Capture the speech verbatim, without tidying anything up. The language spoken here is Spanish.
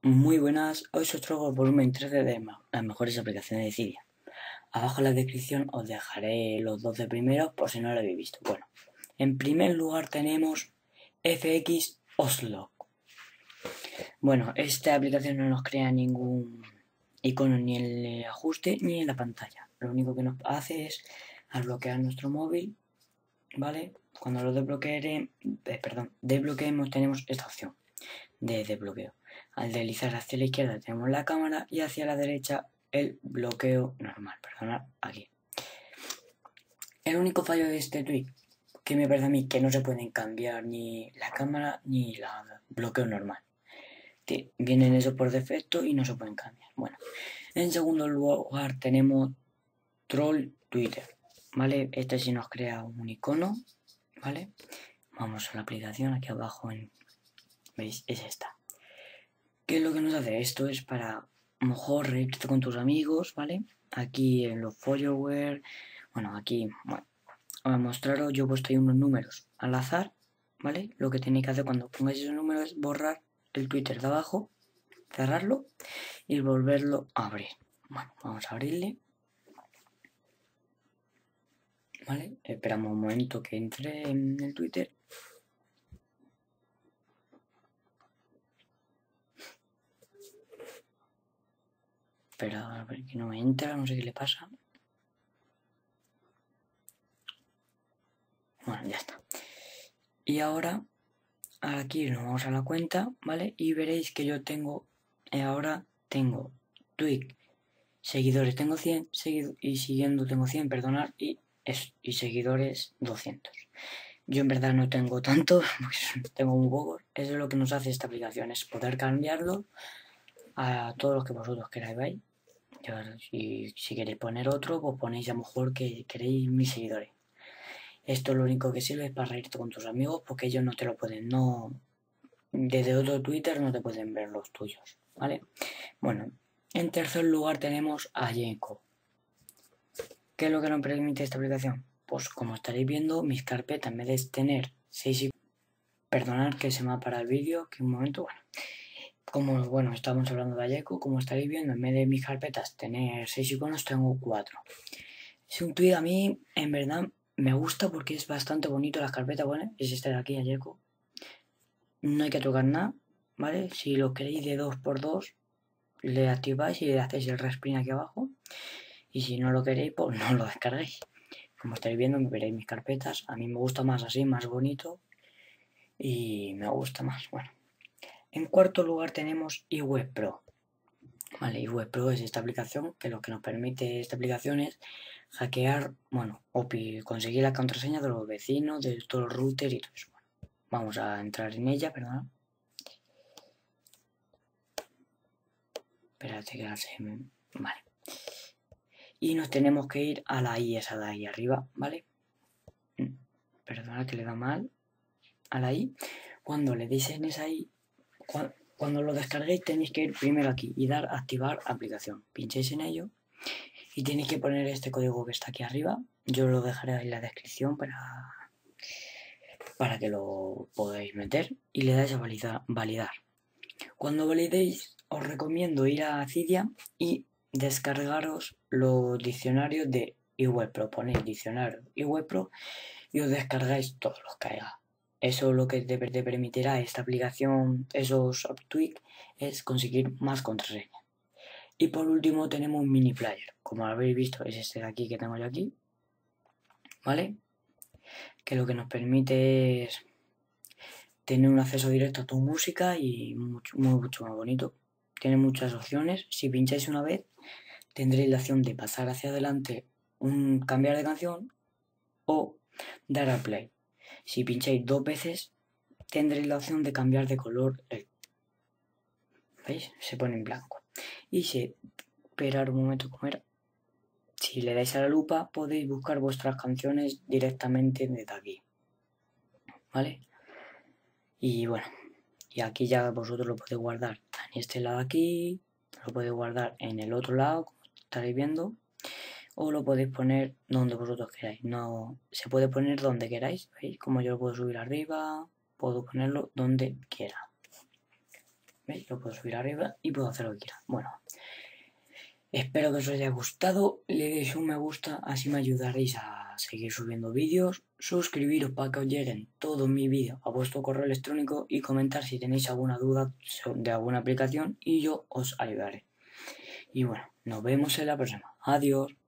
Muy buenas, hoy os traigo el volumen tres de ma- las mejores aplicaciones de Cydia. Abajo en la descripción os dejaré los doce primeros por si no lo habéis visto. Bueno, en primer lugar tenemos F X Oslo. Bueno, esta aplicación no nos crea ningún icono ni en el ajuste ni en la pantalla. Lo único que nos hace es al bloquear nuestro móvil, ¿vale? Cuando lo desbloqueemos, eh, perdón, desbloqueemos tenemos esta opción de desbloqueo. Al deslizar hacia la izquierda tenemos la cámara y hacia la derecha el bloqueo normal. Perdonad, aquí. El único fallo de este tweet que me parece a mí que no se pueden cambiar ni la cámara ni el bloqueo normal. Que vienen eso por defecto y no se pueden cambiar. Bueno, en segundo lugar tenemos Troll Twitter, ¿vale? Este sí nos crea un icono, ¿vale? Vamos a la aplicación, aquí abajo en, ¿veis? Es esta. ¿Qué es lo que nos hace? Esto es para a lo mejor reírte con tus amigos, ¿vale? Aquí en los followers, bueno, aquí, bueno, a mostraros, yo he puesto ahí unos números al azar, ¿vale? Lo que tenéis que hacer cuando pongáis esos números es borrar el Twitter de abajo, cerrarlo y volverlo a abrir. Bueno, vamos a abrirle, ¿vale? Esperamos un momento que entre en el Twitter. Espera, a ver que no me entra, no sé qué le pasa. Bueno, ya está. Y ahora, aquí nos vamos a la cuenta, ¿vale? Y veréis que yo tengo, eh, ahora tengo tweet, seguidores tengo cien, seguido, y siguiendo tengo cien, perdonad, y, es, y seguidores doscientos. Yo en verdad no tengo tanto, pues tengo muy pocos. Eso es lo que nos hace esta aplicación, es poder cambiarlo a todos los que vosotros queráis, ¿veis? Y si queréis poner otro, pues ponéis a lo mejor que queréis mis seguidores. Esto lo único que sirve es para reírte con tus amigos porque ellos no te lo pueden, no, desde otro Twitter no te pueden ver los tuyos, ¿vale? Bueno, en tercer lugar tenemos a Yenko. ¿Qué es lo que nos permite esta aplicación? Pues como estaréis viendo, mis carpetas en vez de tener seis iconos, perdonad que se me ha parado el vídeo, que un momento, bueno. Como, bueno, estamos hablando de Ayeco, como estaréis viendo, en vez de mis carpetas tener seis iconos, tengo cuatro. Es un tweet a mí, en verdad, me gusta porque es bastante bonito las carpetas, ¿vale? Es este de aquí, Ayeco. No hay que tocar nada, ¿vale? Si lo queréis de dos por dos, le activáis y le hacéis el resprint aquí abajo. Y si no lo queréis, pues no lo descarguéis. Como estáis viendo, me veréis mis carpetas. A mí me gusta más así, más bonito. Y me gusta más, bueno. En cuarto lugar tenemos iWebPro. Vale, iWebPro es esta aplicación que lo que nos permite esta aplicación es hackear, bueno, o conseguir la contraseña de los vecinos, de todos los routers y todo eso. Bueno, vamos a entrar en ella, perdón. Espérate que se... Vale. Y nos tenemos que ir a la I, esa de ahí arriba, ¿vale? Perdona que le da mal. A la I. Cuando le deis en esa I, cuando, cuando lo descarguéis tenéis que ir primero aquí y dar activar aplicación. Pincháis en ello y tenéis que poner este código que está aquí arriba. Yo lo dejaré en la descripción para, para que lo podáis meter y le dais a validar. validar. Cuando validéis os recomiendo ir a Cydia y descargaros los diccionarios de iWebPro. Ponéis diccionario iWebPro y os descargáis todos los que haya. Eso lo que te, te permitirá esta aplicación, esos tweaks, es conseguir más contraseñas. Y por último tenemos un mini player. Como habéis visto es este de aquí que tengo yo aquí, ¿vale? Que lo que nos permite es tener un acceso directo a tu música y mucho, mucho más bonito. Tiene muchas opciones. Si pincháis una vez, tendréis la opción de pasar hacia adelante, un cambiar de canción o dar a play. Si pincháis dos veces, tendréis la opción de cambiar de color. ¿Veis? Se pone en blanco. Y si esperar un momento como era. Si le dais a la lupa, podéis buscar vuestras canciones directamente desde aquí. ¿Vale? Y bueno, y aquí ya vosotros lo podéis guardar en este lado aquí, lo podéis guardar en el otro lado, como estaréis viendo, o lo podéis poner donde vosotros queráis. No, se puede poner donde queráis, ¿veis? Como yo lo puedo subir arriba, puedo ponerlo donde quiera. ¿Veis? Lo puedo subir arriba y puedo hacer lo que quiera. Bueno, espero que os haya gustado. Le deis un me gusta, así me ayudaréis a seguir subiendo vídeos. Suscribiros para que os lleguen todos mis vídeos a vuestro correo electrónico y comentar si tenéis alguna duda de alguna aplicación y yo os ayudaré. Y bueno, nos vemos en la próxima. Adiós.